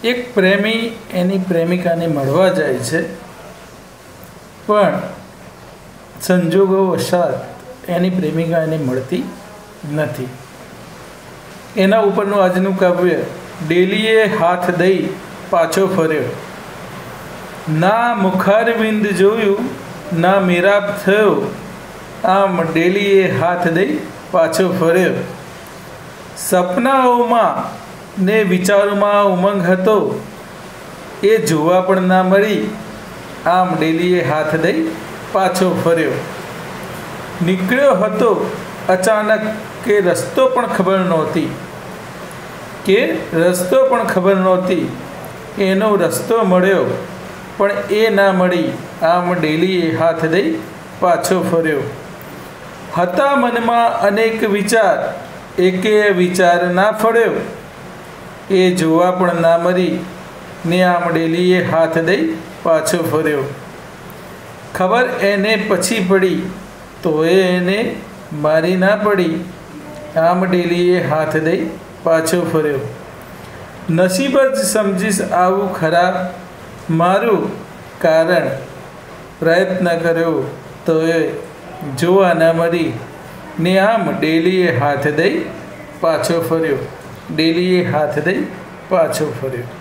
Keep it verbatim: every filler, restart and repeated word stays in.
एक प्रेमी एनी प्रेमिका ने मळवा जाय छे, पण संजोगोवशात एनी प्रेमिका एने मळती नथी। एना उपरનું આજનું કાવ્ય ડેલીએ હાથ દઈ પાછો ફર્યો, ના મુખારવિંદ જોયું ના મેરાબ થયો, આમ ડેલીએ હાથ દઈ પાછો ફર્યો। સપનાઓમાં ને વિચારોમાં ઉમંગ હતો, એ જોવા પણ ના મળી, આમ ડેલીએ હાથ દઈ પાછો ફર્યો। નીકળ્યો હતો અચાનક કે રસ્તો પણ ખબર નહોતી, કે રસ્તો પણ ખબર નહોતી, એનો રસ્તો મળ્યો પણ એ ના મળી, આમ ડેલીએ હાથ દઈ પાછો ફર્યો। હતા મનમાં અનેક વિચાર, એકે વિચાર ના ફળ્યો, એ જોવા પણ ના મળી, ને આમ ડેલીએ હાથ દઈ પાછો ફર્યો। ખબર એને પછી પડી, તોય એને મારી ના પડી, આમ ડેલીએ હાથ દઈ પાછો ફર્યો। નસીબ જ સમજીશ આવું ખરા મારું, કારણ પ્રયત્ન કર્યો તોય જોવા ના મળી, ને આમ ડેલીએ હાથ દઈ પાછો ફર્યો, ડેલીએ હાથ દઈ પાછો ફર્યો।